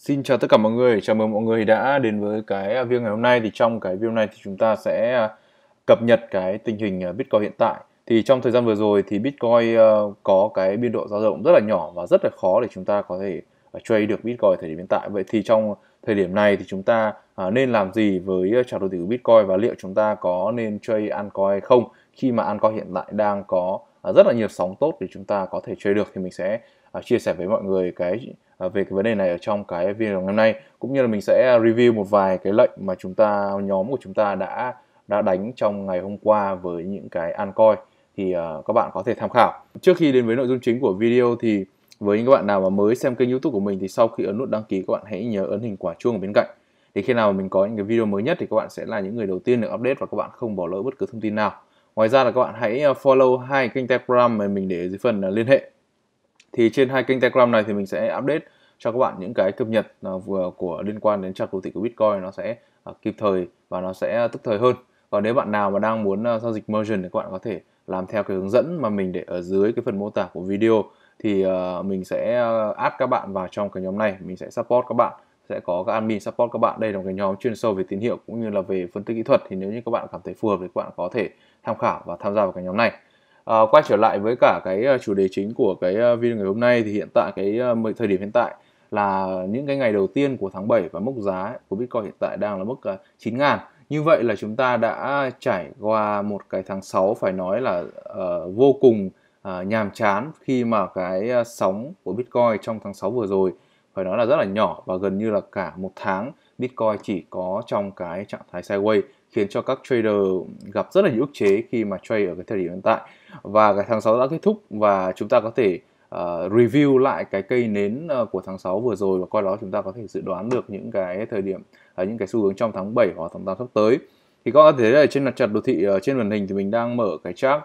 Xin chào tất cả mọi người, chào mừng mọi người đã đến với cái video ngày hôm nay. Thì trong cái video này thì chúng ta sẽ cập nhật cái tình hình Bitcoin hiện tại. Thì trong thời gian vừa rồi thì Bitcoin có cái biên độ dao động rất là nhỏ và rất là khó để chúng ta có thể trade được Bitcoin thời điểm hiện tại. Vậy thì trong thời điểm này thì chúng ta nên làm gì với chart đồ thị của Bitcoin, và liệu chúng ta có nên trade altcoin hay không, khi mà altcoin hiện tại đang có rất là nhiều sóng tốt để chúng ta có thể trade được. Thì mình sẽ chia sẻ với mọi người về cái vấn đề này ở trong cái video ngày hôm nay, cũng như là mình sẽ review một vài cái lệnh mà nhóm của chúng ta đã đánh trong ngày hôm qua với những cái altcoin, thì các bạn có thể tham khảo. Trước khi đến với nội dung chính của video thì với những các bạn nào mà mới xem kênh YouTube của mình thì sau khi ấn nút đăng ký, các bạn hãy nhớ ấn hình quả chuông ở bên cạnh, để khi nào mình có những cái video mới nhất thì các bạn sẽ là những người đầu tiên được update và các bạn không bỏ lỡ bất cứ thông tin nào. Ngoài ra là các bạn hãy follow hai kênh Telegram mà mình để ở dưới phần liên hệ. Thì trên hai kênh Telegram này thì mình sẽ update cho các bạn những cái cập nhật vừa liên quan đến chart đồ thị của Bitcoin, nó sẽ kịp thời và nó sẽ tức thời hơn. Còn nếu bạn nào mà đang muốn giao dịch margin thì các bạn có thể làm theo cái hướng dẫn mà mình để ở dưới cái phần mô tả của video. Thì mình sẽ add các bạn vào trong cái nhóm này, mình sẽ support các bạn, sẽ có các admin support các bạn. Đây là một cái nhóm chuyên sâu về tín hiệu cũng như là về phân tích kỹ thuật, thì nếu như các bạn cảm thấy phù hợp thì các bạn có thể tham khảo và tham gia vào cái nhóm này. Quay trở lại với cả cái chủ đề chính của cái video ngày hôm nay, thì hiện tại thời điểm hiện tại là những cái ngày đầu tiên của tháng 7 và mức giá của Bitcoin hiện tại đang là mức 9.000. Như vậy là chúng ta đã trải qua một cái tháng 6 phải nói là vô cùng nhàm chán, khi mà cái sóng của Bitcoin trong tháng 6 vừa rồi phải nói là rất là nhỏ, và gần như là cả một tháng Bitcoin chỉ có trong cái trạng thái sideways, khiến cho các trader gặp rất là nhiều ức chế khi mà trade ở cái thời điểm hiện tại. Và cái tháng 6 đã kết thúc và chúng ta có thể review lại cái cây nến của tháng 6 vừa rồi, và qua đó chúng ta có thể dự đoán được những cái thời điểm, những cái xu hướng trong tháng 7 hoặc tháng 8 sắp tới. Thì các bạn thấy là trên mặt chart đồ thị trên màn hình thì mình đang mở cái chart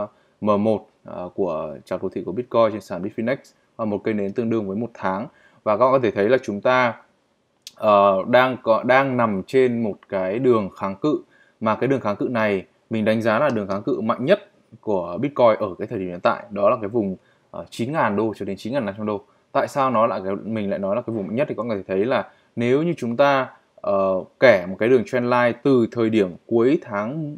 M1 của chart đồ thị của Bitcoin trên sàn Bitfinex, một cây nến tương đương với một tháng. Và các bạn có thể thấy là chúng ta đang nằm trên một cái đường kháng cự, mà cái đường kháng cự này mình đánh giá là đường kháng cự mạnh nhất của Bitcoin ở cái thời điểm hiện tại, đó là cái vùng 9.000 đô cho đến 9.500 đô. Tại sao mình lại nói là cái vùng mạnh nhất? Thì các bạn có thể thấy là nếu như chúng ta kẻ một cái đường trendline từ thời điểm cuối tháng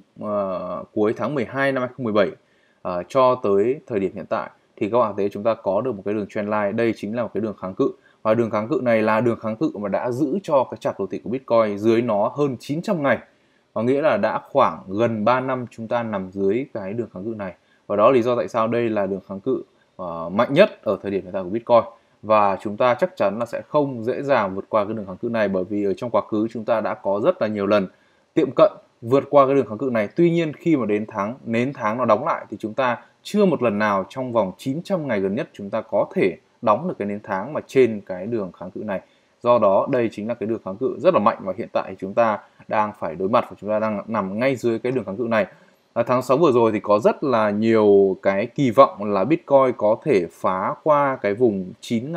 12 năm 2017 cho tới thời điểm hiện tại, thì các bạn thấy chúng ta có được một cái đường trendline. Đây chính là một cái đường kháng cự, và đường kháng cự này là đường kháng cự mà đã giữ cho cái chart đồ thị của Bitcoin dưới nó hơn 900 ngày. Có nghĩa là đã khoảng gần 3 năm chúng ta nằm dưới cái đường kháng cự này. Và đó là lý do tại sao đây là đường kháng cự mạnh nhất ở thời điểm hiện tại của Bitcoin. Và chúng ta chắc chắn là sẽ không dễ dàng vượt qua cái đường kháng cự này, bởi vì ở trong quá khứ chúng ta đã có rất là nhiều lần tiệm cận vượt qua cái đường kháng cự này. Tuy nhiên khi mà nến tháng nó đóng lại thì chúng ta chưa một lần nào trong vòng 900 ngày gần nhất chúng ta có thể đóng được cái nến tháng mà trên cái đường kháng cự này. Do đó đây chính là cái đường kháng cự rất là mạnh, và hiện tại chúng ta đang phải đối mặt, và chúng ta đang nằm ngay dưới cái đường kháng cự này. Tháng 6 vừa rồi thì có rất là nhiều cái kỳ vọng là Bitcoin có thể phá qua cái vùng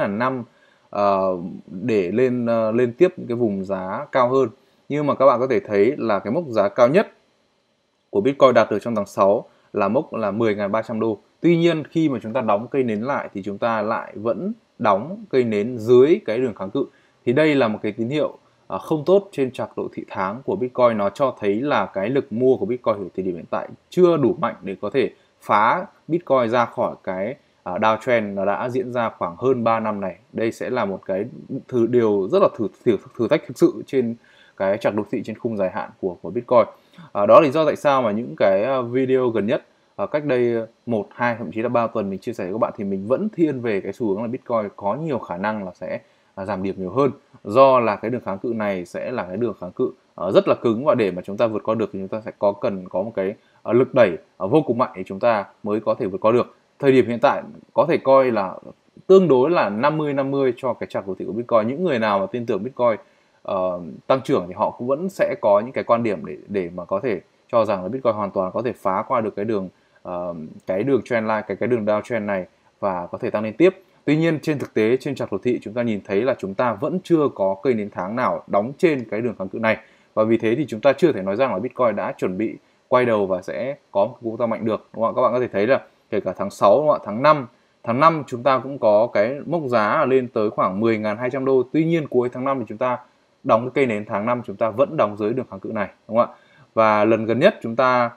9.500 để lên tiếp những cái vùng giá cao hơn. Nhưng mà các bạn có thể thấy là cái mốc giá cao nhất của Bitcoin đạt được trong tháng 6 là mốc là 10.300 đô. Tuy nhiên khi mà chúng ta đóng cây nến lại thì chúng ta lại vẫn đóng cây nến dưới cái đường kháng cự. Thì đây là một cái tín hiệu không tốt trên chart đồ thị tháng của Bitcoin. Nó cho thấy là cái lực mua của Bitcoin ở thời điểm hiện tại chưa đủ mạnh để có thể phá Bitcoin ra khỏi cái downtrend nó đã diễn ra khoảng hơn 3 năm này. Đây sẽ là một cái điều rất là thử thách thực sự trên cái chart đồ thị trên khung dài hạn của Bitcoin. Đó là lý do tại sao mà những cái video gần nhất, cách đây 1, 2 thậm chí là 3 tuần mình chia sẻ với các bạn, thì mình vẫn thiên về cái xu hướng là Bitcoin có nhiều khả năng là sẽ giảm điểm nhiều hơn, do là cái đường kháng cự này sẽ là cái đường kháng cự rất là cứng, và để mà chúng ta vượt qua được thì chúng ta sẽ cần có một cái lực đẩy vô cùng mạnh để chúng ta mới có thể vượt qua được. Thời điểm hiện tại có thể coi là tương đối là 50-50 cho cái chart đồ thị của Bitcoin. Những người nào mà tin tưởng Bitcoin tăng trưởng thì họ cũng vẫn sẽ có những cái quan điểm để mà có thể cho rằng là Bitcoin hoàn toàn có thể phá qua được cái đường trendline, cái đường downtrend này, và có thể tăng lên tiếp. Tuy nhiên trên thực tế trên chart đồ thị chúng ta nhìn thấy là chúng ta vẫn chưa có cây nến tháng nào đóng trên cái đường kháng cự này, và vì thế thì chúng ta chưa thể nói rằng là Bitcoin đã chuẩn bị quay đầu và sẽ có một cú tăng mạnh được, đúng không? Các bạn có thể thấy là kể cả tháng 6, đúng không? Tháng 5, Tháng 5 chúng ta cũng có cái mốc giá lên tới khoảng 10.200 đô. Tuy nhiên cuối tháng 5 thì chúng ta đóng cái cây nến tháng 5 chúng ta vẫn đóng dưới đường kháng cự này, đúng không ạ? Và lần gần nhất chúng ta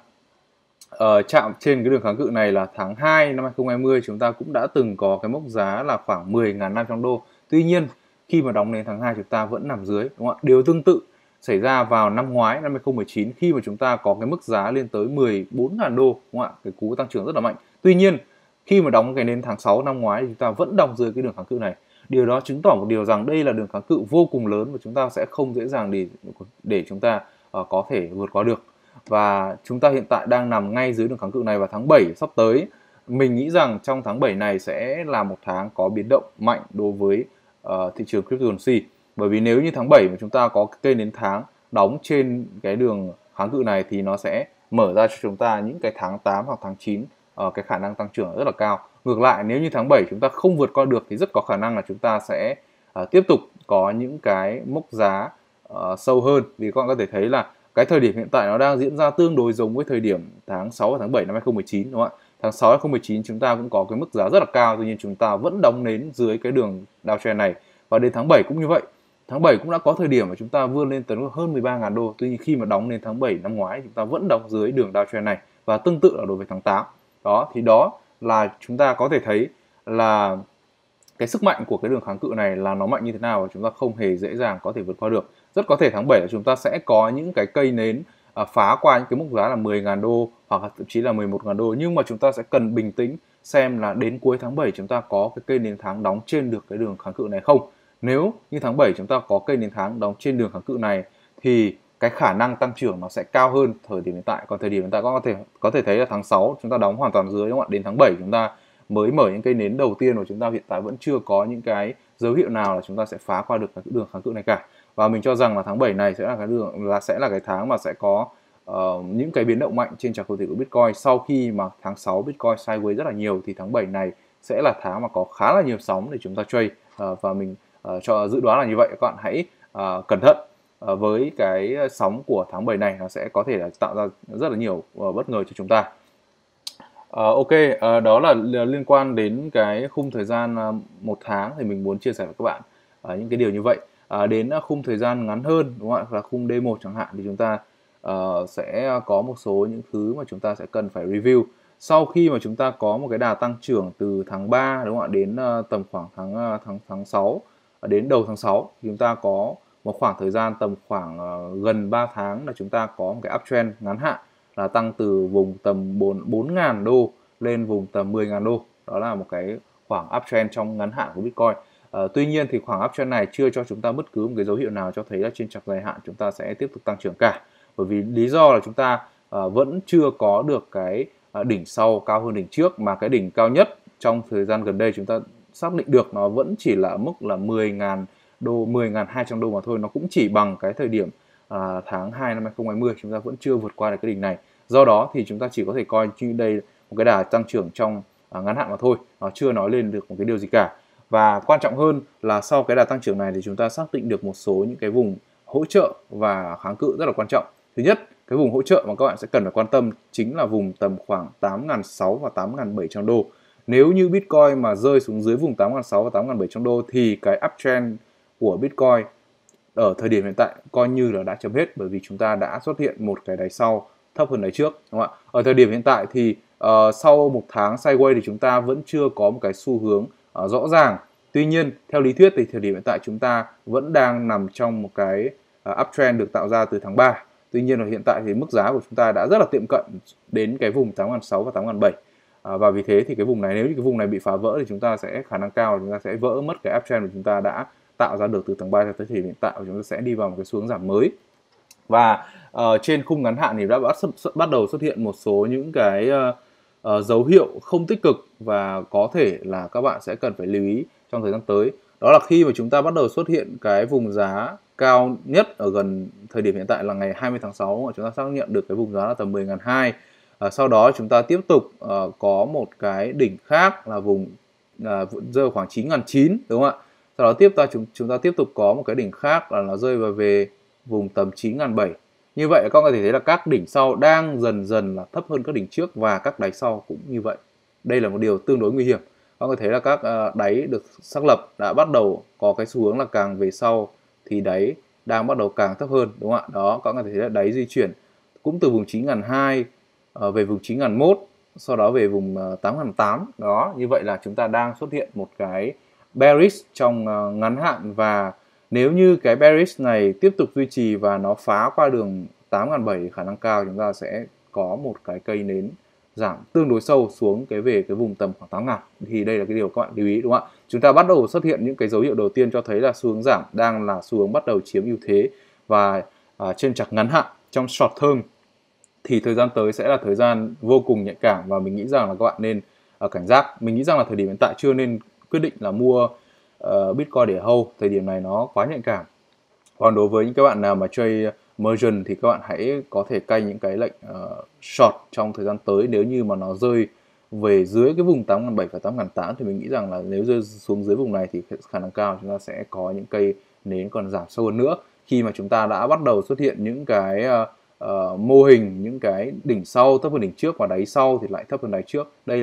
chạm trên cái đường kháng cự này là tháng 2 năm 2020, chúng ta cũng đã từng có cái mốc giá là khoảng 10.500 đô. Tuy nhiên khi mà đóng nến tháng 2 chúng ta vẫn nằm dưới, đúng không ạ? Điều tương tự xảy ra vào năm ngoái, năm 2019, khi mà chúng ta có cái mức giá lên tới 14.000 đô, đúng không ạ? Cái cú tăng trưởng rất là mạnh. Tuy nhiên khi mà đóng cái nến tháng 6 năm ngoái thì chúng ta vẫn đóng dưới cái đường kháng cự này. Điều đó chứng tỏ một điều rằng đây là đường kháng cự vô cùng lớn và chúng ta sẽ không dễ dàng để chúng ta có thể vượt qua được. Và chúng ta hiện tại đang nằm ngay dưới đường kháng cự này vào tháng 7 sắp tới. Mình nghĩ rằng trong tháng 7 này sẽ là một tháng có biến động mạnh đối với thị trường cryptocurrency. Bởi vì nếu như tháng 7 mà chúng ta có cây nến tháng đóng trên cái đường kháng cự này thì nó sẽ mở ra cho chúng ta những cái tháng 8 hoặc tháng 9 cái khả năng tăng trưởng rất là cao. Ngược lại nếu như tháng 7 chúng ta không vượt qua được thì rất có khả năng là chúng ta sẽ tiếp tục có những cái mốc giá sâu hơn. Vì các bạn có thể thấy là cái thời điểm hiện tại nó đang diễn ra tương đối giống với thời điểm tháng 6 và tháng 7 năm 2019, đúng không ạ? Tháng 6 năm 2019 chúng ta cũng có cái mức giá rất là cao, tuy nhiên chúng ta vẫn đóng nến dưới cái đường downtrend này. Và đến tháng 7 cũng như vậy. Tháng 7 cũng đã có thời điểm mà chúng ta vươn lên tới hơn 13.000 đô. Tuy nhiên khi mà đóng đến tháng 7 năm ngoái chúng ta vẫn đóng dưới đường downtrend này, và tương tự là đối với tháng 8. Đó thì đó là chúng ta có thể thấy là cái sức mạnh của cái đường kháng cự này là nó mạnh như thế nào và chúng ta không hề dễ dàng có thể vượt qua được. Rất có thể tháng 7 là chúng ta sẽ có những cái cây nến phá qua những cái mốc giá là 10.000 đô hoặc là thậm chí là 11.000 đô, nhưng mà chúng ta sẽ cần bình tĩnh xem là đến cuối tháng 7 chúng ta có cái cây nến tháng đóng trên được cái đường kháng cự này không. Nếu như tháng 7 chúng ta có cây nến tháng đóng trên đường kháng cự này thì cái khả năng tăng trưởng nó sẽ cao hơn thời điểm hiện tại. Còn thời điểm hiện tại có thể thấy là tháng 6 chúng ta đóng hoàn toàn dưới, đúng không ạ? Đến tháng 7 chúng ta mới mở những cây nến đầu tiên và chúng ta hiện tại vẫn chưa có những cái dấu hiệu nào là chúng ta sẽ phá qua được cái đường kháng cự này cả. Và mình cho rằng là tháng 7 này sẽ là cái tháng mà sẽ có những cái biến động mạnh trên trào cầu thị của Bitcoin. Sau khi mà tháng 6 Bitcoin sideways rất là nhiều thì tháng 7 này sẽ là tháng mà có khá là nhiều sóng để chúng ta trade, và mình cho dự đoán là như vậy. Các bạn hãy cẩn thận với cái sóng của tháng 7 này, nó sẽ có thể là tạo ra rất là nhiều bất ngờ cho chúng ta. Ok, đó là liên quan đến cái khung thời gian 1 tháng thì mình muốn chia sẻ với các bạn những cái điều như vậy. Đến khung thời gian ngắn hơn, đúng không ạ, là khung D1 chẳng hạn, thì chúng ta sẽ có một số những thứ mà chúng ta sẽ cần phải review. Sau khi mà chúng ta có một cái đà tăng trưởng từ tháng 3, đúng không ạ, đến tầm khoảng tháng 6 đến đầu tháng 6 thì chúng ta có một khoảng thời gian tầm khoảng gần 3 tháng là chúng ta có một cái uptrend ngắn hạn là tăng từ vùng tầm 4.000 đô lên vùng tầm 10.000 đô. Đó là một cái khoảng uptrend trong ngắn hạn của Bitcoin. Tuy nhiên thì khoảng uptrend này chưa cho chúng ta bất cứ một cái dấu hiệu nào cho thấy là trên chặng dài hạn chúng ta sẽ tiếp tục tăng trưởng cả. Bởi vì lý do là chúng ta vẫn chưa có được cái đỉnh sau cao hơn đỉnh trước, mà cái đỉnh cao nhất trong thời gian gần đây chúng ta xác định được nó vẫn chỉ là mức là 10.000 đô, 10.200 đô mà thôi. Nó cũng chỉ bằng cái thời điểm tháng 2 năm 2020, chúng ta vẫn chưa vượt qua được cái đỉnh này. Do đó thì chúng ta chỉ có thể coi như đây một cái đà tăng trưởng trong ngắn hạn mà thôi, nó chưa nói lên được một cái điều gì cả. Và quan trọng hơn là sau cái đà tăng trưởng này thì chúng ta xác định được một số những cái vùng hỗ trợ và kháng cự rất là quan trọng. Thứ nhất, cái vùng hỗ trợ mà các bạn sẽ cần phải quan tâm chính là vùng tầm khoảng 8.600 và 8.700 đô. Nếu như Bitcoin mà rơi xuống dưới vùng 8.600 và 8.700 đô thì cái uptrend của Bitcoin ở thời điểm hiện tại coi như là đã chấm hết, bởi vì chúng ta đã xuất hiện một cái đáy sau thấp hơn đáy trước, đúng không ạ? Ở thời điểm hiện tại thì sau một tháng sideways thì chúng ta vẫn chưa có một cái xu hướng rõ ràng. Tuy nhiên theo lý thuyết thì thời điểm hiện tại chúng ta vẫn đang nằm trong một cái uptrend được tạo ra từ tháng 3. Tuy nhiên là hiện tại thì mức giá của chúng ta đã rất là tiệm cận đến cái vùng 8.600 và 8.700. Và vì thế thì cái vùng này, nếu như cái vùng này bị phá vỡ thì chúng ta sẽ khả năng cao chúng ta sẽ vỡ mất cái uptrend mà chúng ta đã tạo ra được từ tháng 3 cho tới thời điểm hiện tại, và chúng ta sẽ đi vào một cái xu hướng giảm mới. Và trên khung ngắn hạn thì đã bắt đầu xuất hiện một số những cái dấu hiệu không tích cực và có thể là các bạn sẽ cần phải lưu ý trong thời gian tới. Đó là khi mà chúng ta bắt đầu xuất hiện cái vùng giá cao nhất ở gần thời điểm hiện tại là ngày 20 tháng 6 mà chúng ta xác nhận được cái vùng giá là tầm 10.200. Sau đó chúng ta tiếp tục có một cái đỉnh khác là vùng rơi khoảng 9.900, đúng không ạ? Sau đó chúng ta tiếp tục có một cái đỉnh khác là nó rơi vào về vùng tầm 9.700. Như vậy các bạn có thể thấy là các đỉnh sau đang dần dần là thấp hơn các đỉnh trước và các đáy sau cũng như vậy. Đây là một điều tương đối nguy hiểm, Các bạn có thấy là các đáy được xác lập đã bắt đầu có cái xu hướng là càng về sau thì đáy đang bắt đầu càng thấp hơn, đúng không ạ? Đó, các bạn có thấy là đáy di chuyển cũng từ vùng 9.200 về vùng 9.001, sau đó về vùng 8.800. Đó, như vậy là chúng ta đang xuất hiện một cái bearish trong ngắn hạn, và nếu như cái bearish này tiếp tục duy trì và nó phá qua đường 8.700, khả năng cao chúng ta sẽ có một cái cây nến giảm tương đối sâu xuống về cái vùng tầm khoảng 8.000. Thì đây là cái điều các bạn lưu ý, đúng không ạ? Chúng ta bắt đầu xuất hiện những cái dấu hiệu đầu tiên cho thấy là xu hướng giảm đang là xu hướng bắt đầu chiếm ưu thế, và trên chart ngắn hạn trong short term thì thời gian tới sẽ là thời gian vô cùng nhạy cảm, và mình nghĩ rằng là các bạn nên cảnh giác. Mình nghĩ rằng là thời điểm hiện tại chưa nên quyết định là mua Bitcoin để hold, thời điểm này nó quá nhạy cảm. Còn đối với những các bạn nào mà chơi margin thì các bạn hãy có thể canh những cái lệnh short trong thời gian tới. Nếu như mà nó rơi về dưới cái vùng 8.700 và 8.800 thì mình nghĩ rằng là nếu rơi xuống dưới vùng này thì khả năng cao chúng ta sẽ có những cây nến còn giảm sâu hơn nữa, khi mà chúng ta đã bắt đầu xuất hiện những cái mô hình, những cái đỉnh sau thấp hơn đỉnh trước và đáy sau thì lại thấp hơn đáy trước. Đây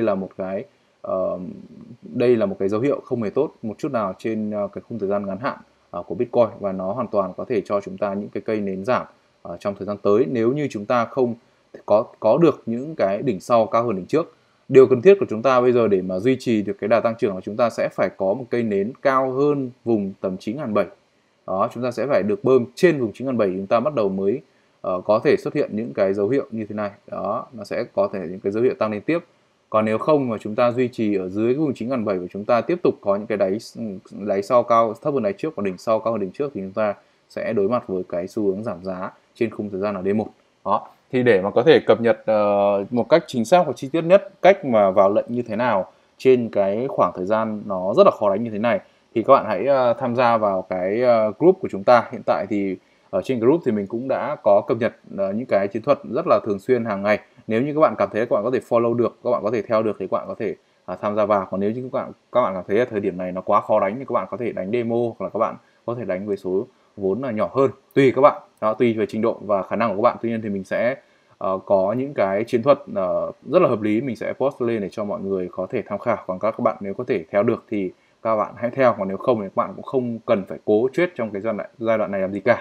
là một cái dấu hiệu không hề tốt một chút nào trên cái khung thời gian ngắn hạn của Bitcoin, và nó hoàn toàn có thể cho chúng ta những cái cây nến giảm trong thời gian tới nếu như chúng ta không có được những cái đỉnh sau cao hơn đỉnh trước. Điều cần thiết của chúng ta bây giờ để mà duy trì được cái đà tăng trưởng là chúng ta sẽ phải có một cây nến cao hơn vùng tầm 9.700. Đó, chúng ta sẽ phải được bơm trên vùng 9.700 chúng ta bắt đầu mới có thể xuất hiện những cái dấu hiệu như thế này. Đó, nó sẽ có thể những cái dấu hiệu tăng lên tiếp. Còn nếu không mà chúng ta duy trì ở dưới cái vùng 9.700 và chúng ta tiếp tục có những cái đáy sau cao thấp hơn đáy trước và đỉnh sau cao hơn đỉnh trước thì chúng ta sẽ đối mặt với cái xu hướng giảm giá trên khung thời gian là D1. Đó. Thì để mà có thể cập nhật một cách chính xác và chi tiết nhất cách mà vào lệnh như thế nào trên cái khoảng thời gian nó rất là khó đánh như thế này, thì các bạn hãy tham gia vào cái group của chúng ta. Hiện tại thì ở trên group thì mình cũng đã có cập nhật những cái chiến thuật rất là thường xuyên hàng ngày. Nếu như các bạn cảm thấy các bạn có thể follow được, các bạn có thể theo được thì các bạn có thể tham gia vào. Còn nếu như các bạn cảm thấy thời điểm này nó quá khó đánh thì các bạn có thể đánh demo, hoặc là các bạn có thể đánh với số vốn là nhỏ hơn, tùy các bạn. Đó, tùy về trình độ và khả năng của các bạn. Tuy nhiên thì mình sẽ có những cái chiến thuật rất là hợp lý, mình sẽ post lên để cho mọi người có thể tham khảo. Còn các bạn nếu có thể theo được thì các bạn hãy theo, còn nếu không thì các bạn cũng không cần phải cố trade trong cái giai đoạn này làm gì cả.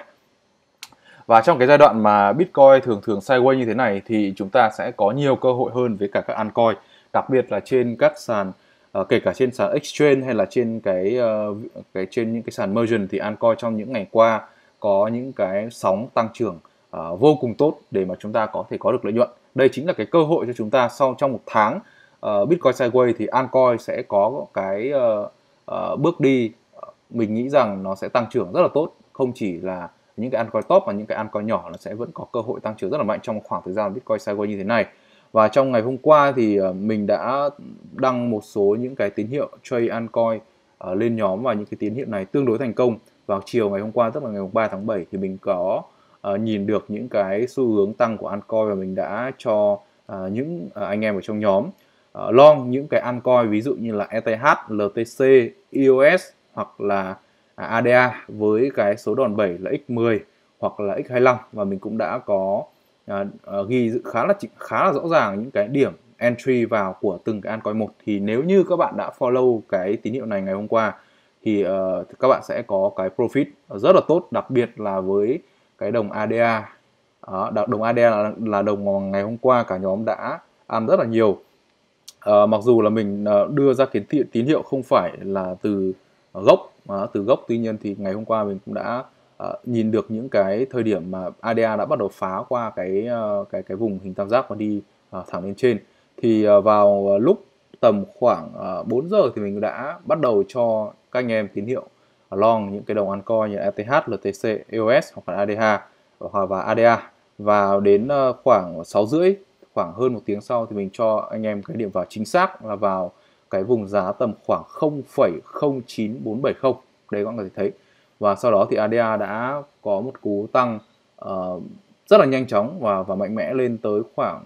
Và trong cái giai đoạn mà Bitcoin thường sideways như thế này thì chúng ta sẽ có nhiều cơ hội hơn với cả các altcoin, đặc biệt là trên các sàn kể cả trên sàn exchange hay là trên trên những cái sàn margin, thì altcoin trong những ngày qua có những cái sóng tăng trưởng vô cùng tốt để mà chúng ta có thể có được lợi nhuận. Đây chính là cái cơ hội cho chúng ta trong một tháng Bitcoin sideways thì altcoin sẽ có cái bước đi mình nghĩ rằng nó sẽ tăng trưởng rất là tốt, không chỉ là những cái altcoin top mà những cái altcoin nhỏ nó sẽ vẫn có cơ hội tăng trưởng rất là mạnh trong khoảng thời gian Bitcoin sideways như thế này. Và trong ngày hôm qua thì mình đã đăng một số những cái tín hiệu trade altcoin lên nhóm, và những cái tín hiệu này tương đối thành công. Vào chiều ngày hôm qua, tức là ngày 3 tháng 7 thì mình có nhìn được những cái xu hướng tăng của altcoin, và mình đã cho những anh em ở trong nhóm long những cái altcoin ví dụ như là ETH, LTC, EOS hoặc là ADA với cái số đòn bẩy là X10 hoặc là X25, và mình cũng đã có ghi khá là rõ ràng những cái điểm entry vào của từng cái altcoin một. Thì nếu như các bạn đã follow cái tín hiệu này ngày hôm qua thì các bạn sẽ có cái profit rất là tốt, đặc biệt là với cái đồng ADA. Đồng ADA là đồng mà ngày hôm qua cả nhóm đã ăn rất là nhiều. Mặc dù là mình đưa ra cái tín hiệu không phải là từ gốc, tuy nhiên thì ngày hôm qua mình cũng đã nhìn được những cái thời điểm mà ADA đã bắt đầu phá qua cái vùng hình tam giác và đi thẳng lên trên. Thì vào lúc tầm khoảng 4 giờ thì mình đã bắt đầu cho các anh em tín hiệu long những cái đồng altcoin như ETH, LTC, EOS hoặc là ADA và ADA. Và đến khoảng 6 rưỡi, khoảng hơn một tiếng sau thì mình cho anh em cái điểm vào chính xác là vào cái vùng giá tầm khoảng 0,09470. Đấy các bạn có thể thấy. Và sau đó thì ADA đã có một cú tăng rất là nhanh chóng và mạnh mẽ lên tới khoảng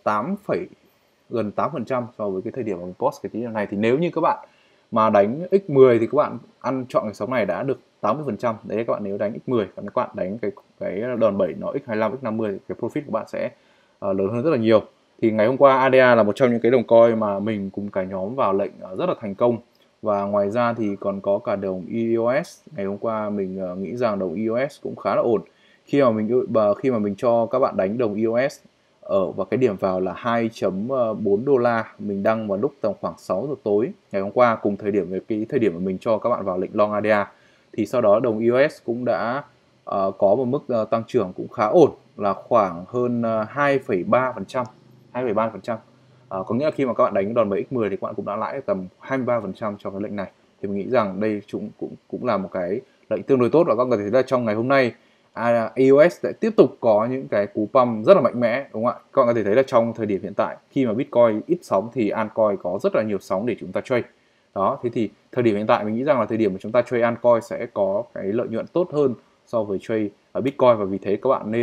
gần 8% so với cái thời điểm mà mình post cái tín hiệu này. Thì nếu như các bạn mà đánh X10 thì các bạn ăn chọn cái sóng này đã được 80%. Đấy các bạn nếu đánh X10, còn các bạn đánh cái đòn bẩy nó X25, X50 thì cái profit của bạn sẽ lớn hơn rất là nhiều. Thì ngày hôm qua ADA là một trong những cái đồng coin mà mình cùng cả nhóm vào lệnh rất là thành công. Và ngoài ra thì còn có cả đồng EOS. Ngày hôm qua mình nghĩ rằng đồng EOS cũng khá là ổn. Khi mà mình cho các bạn đánh đồng EOS và cái điểm vào là 2.4 đô la, mình đăng vào lúc tầm khoảng 6 giờ tối ngày hôm qua, cùng thời điểm với cái thời điểm mà mình cho các bạn vào lệnh long ADA. Thì sau đó đồng EOS cũng đã có một mức tăng trưởng cũng khá ổn, là khoảng hơn 2,3%. 2,3%. Có nghĩa là khi mà các bạn đánh đòn bẩy X10 thì các bạn cũng đã lãi tầm 23% cho cái lệnh này. Thì mình nghĩ rằng đây cũng là một cái lệnh tương đối tốt, và các bạn có thể thấy là trong ngày hôm nay EOS sẽ tiếp tục có những cái cú pump rất là mạnh mẽ, đúng không ạ? Các bạn có thể thấy là trong thời điểm hiện tại khi mà Bitcoin ít sóng thì altcoin có rất là nhiều sóng để chúng ta trade. Đó, thế thì thời điểm hiện tại mình nghĩ rằng là thời điểm mà chúng ta trade altcoin sẽ có cái lợi nhuận tốt hơn so với trade ở Bitcoin, và vì thế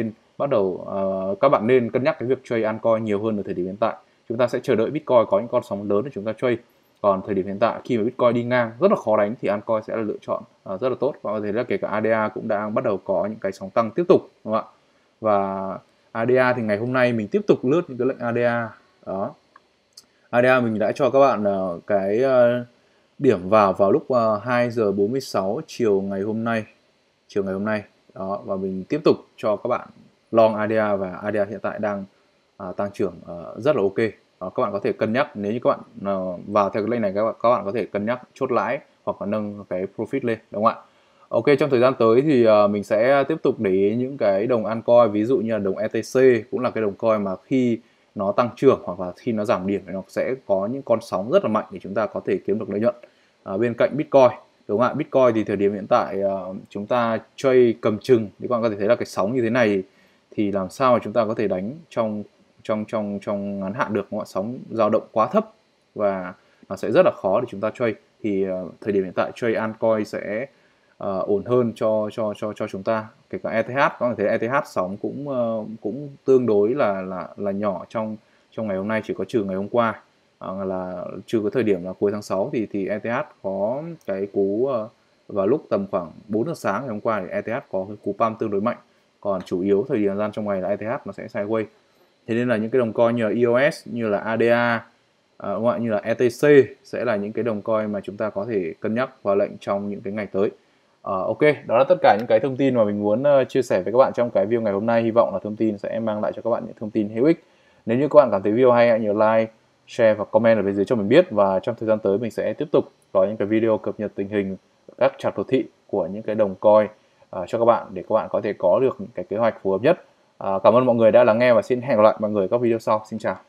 các bạn nên cân nhắc cái việc trade altcoin nhiều hơn ở thời điểm hiện tại. Chúng ta sẽ chờ đợi Bitcoin có những con sóng lớn để chúng ta trade. Còn thời điểm hiện tại khi mà Bitcoin đi ngang rất là khó đánh thì altcoin sẽ là lựa chọn rất là tốt. Và có thể là kể cả ADA cũng đang bắt đầu có những cái sóng tăng tiếp tục, đúng không ạ? Và ADA thì ngày hôm nay mình tiếp tục lướt những cái lệnh ADA. Đó. ADA mình đã cho các bạn cái điểm vào lúc 2 giờ 46 chiều ngày hôm nay. Đó, và mình tiếp tục cho các bạn long ADA, và ADA hiện tại đang tăng trưởng rất là ok. Đó, các bạn có thể cân nhắc, nếu như các bạn vào theo cái lệnh này, các bạn có thể cân nhắc chốt lãi hoặc là nâng cái profit lên, đúng không ạ? Ok, trong thời gian tới thì mình sẽ tiếp tục để ý những cái đồng altcoin, ví dụ như là đồng ETC cũng là cái đồng coin mà khi nó tăng trưởng hoặc là khi nó giảm điểm thì nó sẽ có những con sóng rất là mạnh để chúng ta có thể kiếm được lợi nhuận. Bên cạnh Bitcoin, đúng không ạ? Bitcoin thì thời điểm hiện tại chúng ta trade cầm chừng, thì các bạn có thể thấy là cái sóng như thế này thì làm sao mà chúng ta có thể đánh trong ngắn hạn được, đúng không ạ? Sóng dao động quá thấp và nó sẽ rất là khó để chúng ta trade. Thì thời điểm hiện tại trade altcoin sẽ ổn hơn cho chúng ta. Kể cả ETH, có thể thấy ETH sóng cũng tương đối là nhỏ trong ngày hôm nay, chỉ có trừ ngày hôm qua là trừ cái thời điểm là cuối tháng 6 thì ETH có cái cú vào lúc tầm khoảng 4 giờ sáng ngày hôm qua thì ETH có cái cú pump tương đối mạnh. Còn chủ yếu thời gian trong ngày là ETH nó sẽ sideways. Thế nên là những cái đồng coin như là EOS, như là ADA, như là ETC sẽ là những cái đồng coin mà chúng ta có thể cân nhắc vào lệnh trong những cái ngày tới. Ok, đó là tất cả những cái thông tin mà mình muốn chia sẻ với các bạn trong cái video ngày hôm nay. Hy vọng là thông tin sẽ mang lại cho các bạn những thông tin hữu ích. Nếu như các bạn cảm thấy video hay, hãy nhớ like, share và comment ở bên dưới cho mình biết. Và trong thời gian tới mình sẽ tiếp tục có những cái video cập nhật tình hình các chart đồ thị của những cái đồng coin cho các bạn, để các bạn có thể có được những cái kế hoạch phù hợp nhất. Cảm ơn mọi người đã lắng nghe và xin hẹn gặp lại mọi người ở các video sau. Xin chào.